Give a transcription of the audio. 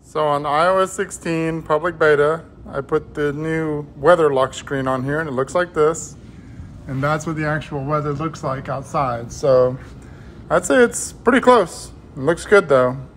So on iOS 16 public beta, I put the new weather lock screen on here and it looks like this. And that's what the actual weather looks like outside. So I'd say it's pretty close. It looks good though.